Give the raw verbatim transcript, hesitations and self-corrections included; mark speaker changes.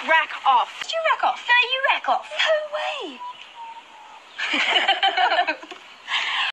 Speaker 1: rack off.
Speaker 2: Did you rack off?
Speaker 1: No, you rack off.
Speaker 2: No way.